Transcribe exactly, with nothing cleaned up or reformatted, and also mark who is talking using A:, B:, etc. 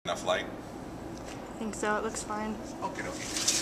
A: Enough light?
B: I think so. It looks fine.
A: Okay, okay.